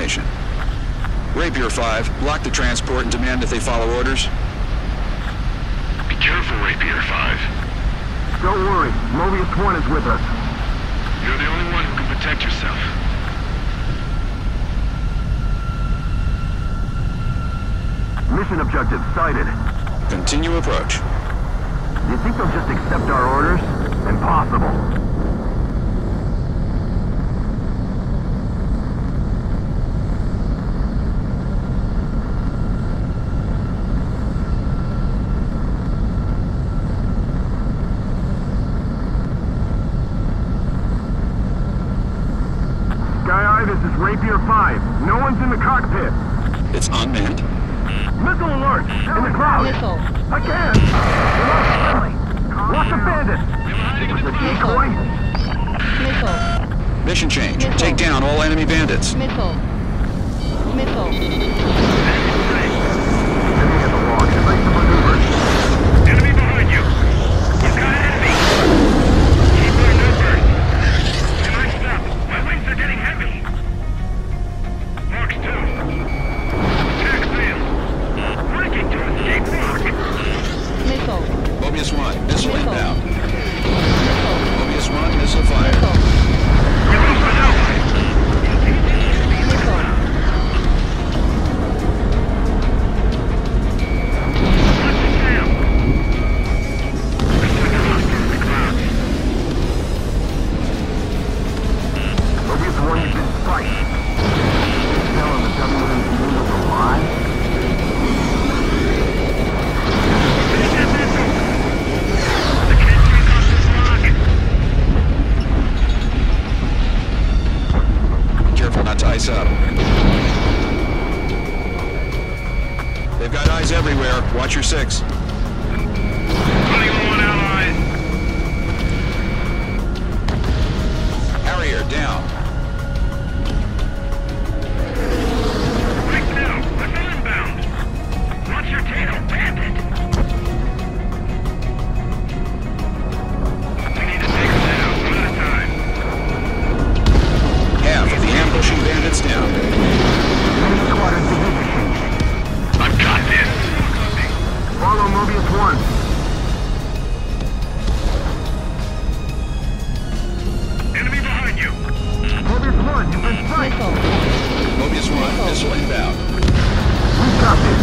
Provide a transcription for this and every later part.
information. Rapier 5, block the transport and demand that they follow orders. Be careful, Rapier 5. Don't worry, Möbius 1 is with us. You're the only one who can protect yourself. Mission objective sighted. Continue approach. Do you think they'll just accept our orders? Impossible. Sky Eye, this is Rapier 5. No one's in the cockpit. It's unmanned. Missile alert! In the clouds! Missile. Again! We're not friendly! Watch the bandits! It was a decoy! Missile. Mission change. Missile. Take down all enemy bandits. Missile. Missile. Enemy at the log. Place the maneuvers. Enemy behind you! You've got enemy! Keep our numbers! I might stop. My wings are getting heavy! Marks 2. Attack failed. Breaking to escape rock! Missile. Möbius 1, missile Missile. inbound. Missile. Möbius 1, missile fire. Missile. We lost an ally! Missile. Watch the tail! Looks like a hostile in the clouds. Möbius 1 is in sight. Tell him the WMD was alive? Finish that missile! The kid's took off this rocket! Careful not to ice up. They've got eyes everywhere. Watch your 6. Running low on allies! Harrier, down. Right now! Missile inbound! Watch your tail, bandit! We need to take them down, one at a time. Half of the ambushing bandits down. Enemy squadron division change. I've got this! Follow Möbius 1. Enemy behind you! Möbius 1, you've been sight. Missile. Möbius 1, missile inbound. We've got this.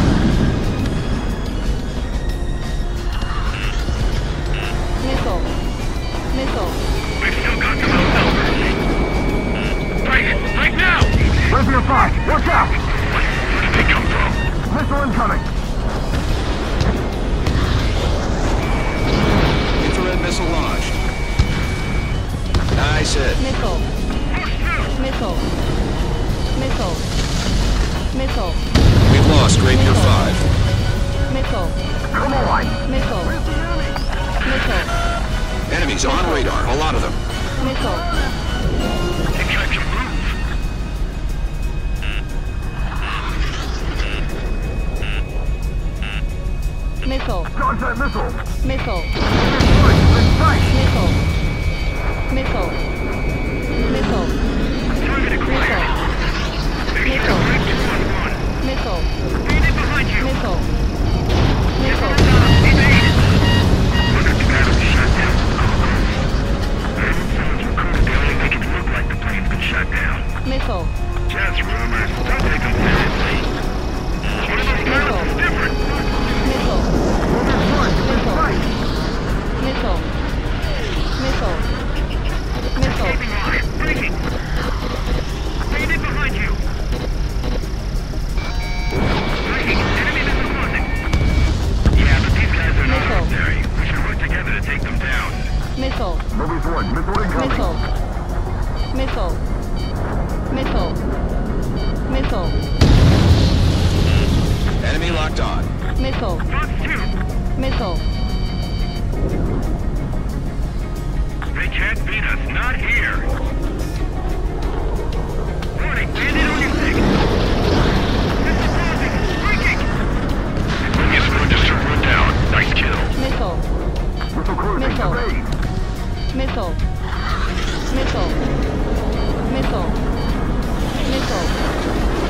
Missile. Missile. We've still got them outnumbered! Right now! Rapier 5, watch out! Where did they come from? Missile incoming. Infrared missile launched. Nice hit. Missile. Missile. Missile. Missile. We've lost Rapier 5. Missile. Come on. Missile. Missile. Enemies on radar, a lot of them. Missile. Think I can move? Missile. Contact missile. Missile. Möbius 1, you've been sight. Missile. Missile. Missile. Target acquired. Missile. Break 211. Missile. Bandit behind you! Missile. Missile. Evade! Look at the battle shut down. Sounds recruited. They only make it look like the plane's been shut down. Missile. Just rumors. Don't take them seriously. One of those pilots is different. Missile. Möbius 1, you've been sight. Missile. Missile. Missile. Escaping line. Breaking. Bandit behind you. Breaking. Enemy missile crossing. Yeah, but these guys are not Missile. ordinary. We should work together to take them down. Missile. Möbius 1, missile incoming. Missile. Missile. Missile. Missile. Enemy locked on. Missile. Fox 2. Missile. They can't beat us. Not here. Warning. Bandit on your 6. Missile crossing. Breaking. Möbius 1 just turned one down. Nice kill. Missile. Missile cruising. Missile. Evade. Missile. Missile. Missile. Missile.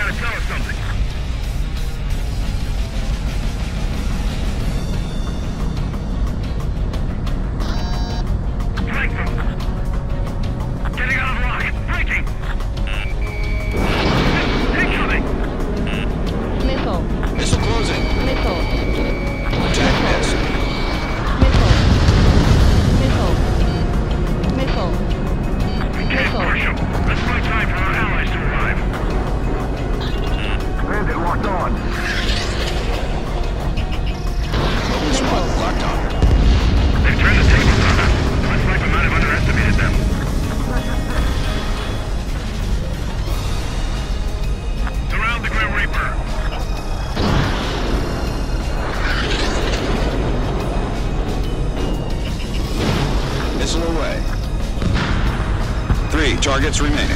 trying to tell us something. Flank them. Getting out of lock. Breaking. Incoming. Missile. Missile closing. Missile. Attack missed. Missile. Missile. Missile. We can't push them. Let's buy time for our allies to arrive. Bandit locked on. Mobile squad locked on. They've turned the tables on us. Looks like we might have underestimated them. Surround the Grim Reaper. Missile away. 3 targets remaining.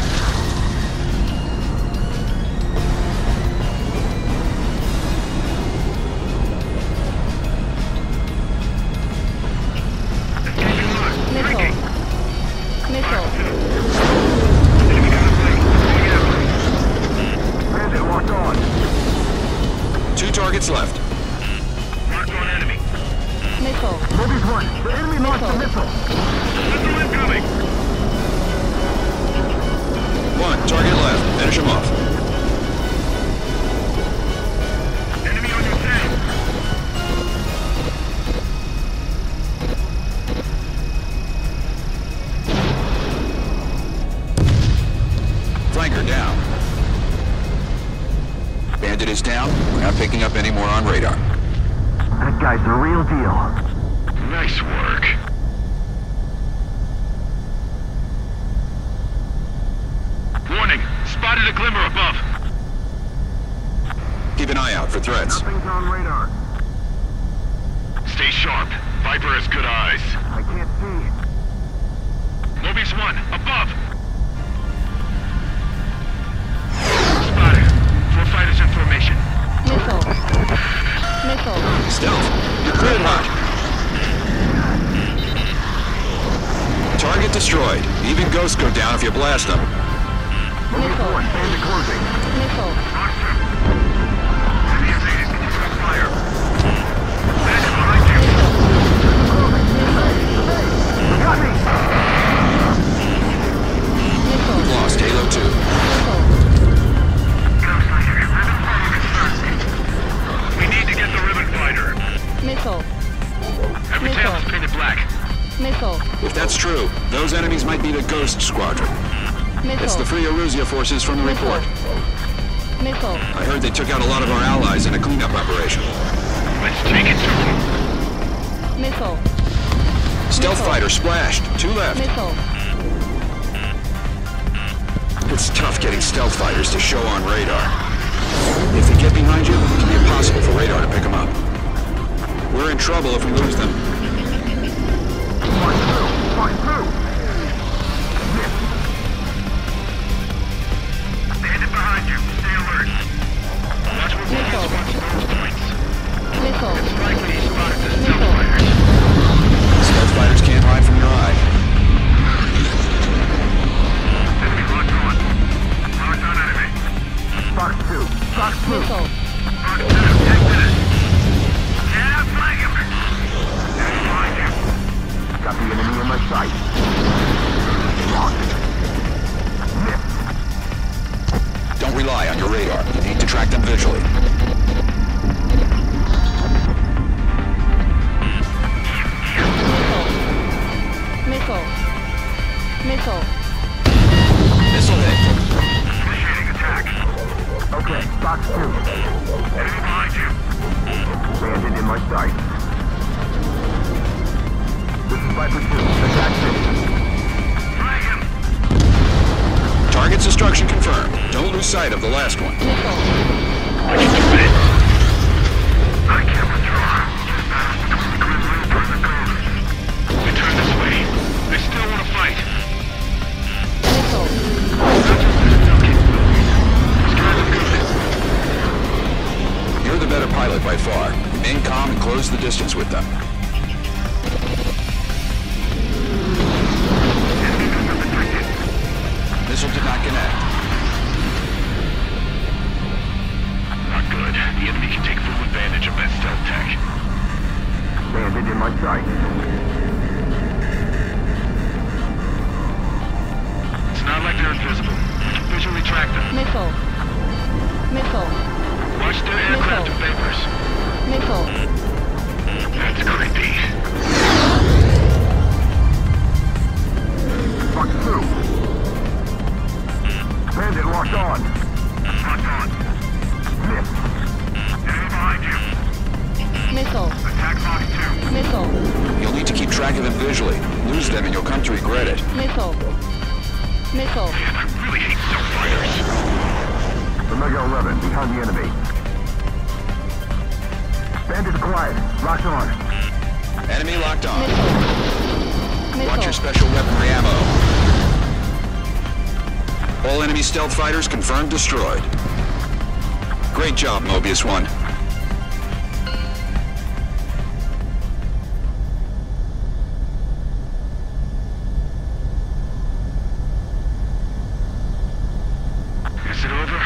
Escaping lock. Missile. Breaking. Missile. Enemy got a flank. Going after. Bandit locked on. 2 targets left. Locked on enemy. Missile. Mobius 1. The enemy launched a missile. Missile incoming. 1 target left. Finish him off. Enemy on your tail. Flanker down. Bandit is down. We're not picking up any more on radar. That guy's the real deal. Nice work. Warning! Spotted a glimmer above. Keep an eye out for threats. Nothing's on radar. Stay sharp. Viper has good eyes. I can't see. Mobius 1, above! Spotted. 4 fighters in formation. Missile. Missile. Stealth. You're cleared hot. Target destroyed. Even ghosts go down if you blast them. Mobius Missile. 1. Bandit closing. Missile. Enemy evaded. Fire. Bandit behind you. Got me. Missile. We've lost Halo 2. Missile. We need to get the ribbon fighter. Missile. Every tail is painted black. Missile. If that's true, those enemies might be the Ghost Squadron. Missile. It's the Free Erusea forces from the report. Missile. I heard they took out a lot of our allies in a cleanup operation. Let's take it to them. Missile. Stealth Missile. fighter splashed. 2 left. Missile. It's tough getting stealth fighters to show on radar. If they get behind you, it can be impossible for radar to pick them up. We're in trouble if we lose them. March through. March through. Bandit behind you. Stay alert. Watch where Missile. Mobius wants those points. Missile. It's likely he spotted the stealth Missile. fighters. Stealth fighters can't hide from your eye. Enemy locked on. Locked on enemy. Fox 2. Fox 2. Missile. Fox 2, take this. Yeah, flag him. Enemy behind you. Got the enemy in my sight. Locked. Missed. Don't rely on your radar. You need to track them visually. Missile. Missile. Missile hit. Initiating attack. Okay. Fox 2. Enemy behind you. Bandit in my sight. This is Viper 2. Attack city. Flag him. Target's destruction confirmed. Don't lose sight of the last one. Missile. I can do it. I can't withdraw. Just battles between the Grim Reaper and the Ghosts. We turn this way. They still want to fight. Missile. Not just their stealth capabilities. He's kind of good. You're the better pilot by far. Remain calm and close the distance with them. Missile did not connect. The enemy can take full advantage of that stealth tech. Bandit in my sight. It's not like they're invisible. We can visually track them. Missile. Missile. Watch their aircraft and vapors. Missile. That's creepy. Fuck through. Bandit locked on. Locked on. Missed. Enemy behind you. Missile. Attack box 2. Missile. You'll need to keep track of them visually. Lose them and you'll come to regret it. Missile. Missile. Man, I really hate stealth fighters. Omega 11, behind the enemy. Bandit's quiet. Locked on. Enemy locked on. Missile. Watch your Missile. special weaponry ammo. All enemy stealth fighters confirmed destroyed. Great job, Mobius 1. Is it over?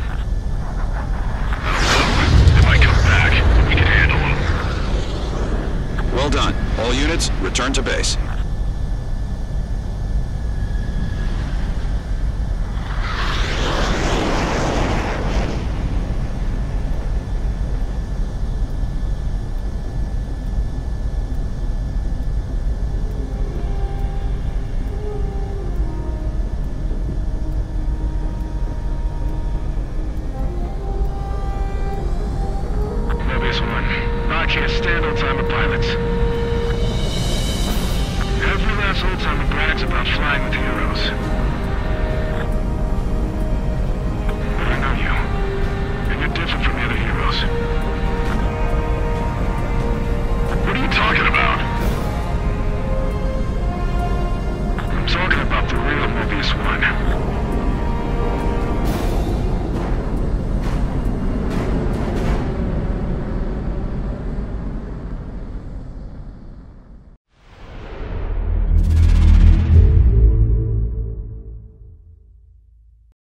I don't know. They might come back. We can handle them. Well done. All units, return to base. Mobius 1. Broadcast stand-on time of pilots. Every last old-timer brags about flying with